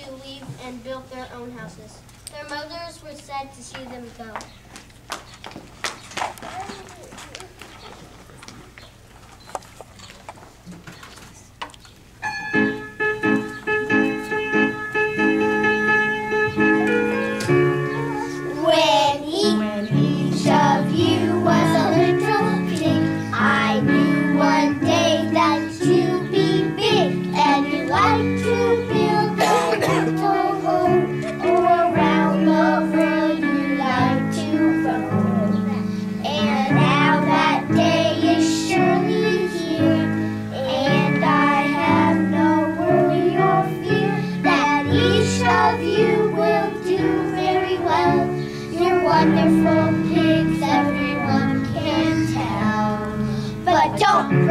to leave and build their own houses. Their mothers were sad to see them go. When each of you was a little pig, I knew one day that you'd be big, and you like to build a little home, or around the world you like to roam. And now that day is surely here, and I have no worry or fear that each of you will do very well. You're wonderful pigs, everyone can tell. But don't